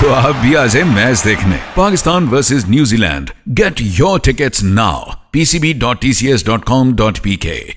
तो आप भी आ जाए मैच देखने। Pakistan versus New Zealand. Get your tickets now. pcb.tcs.com.pk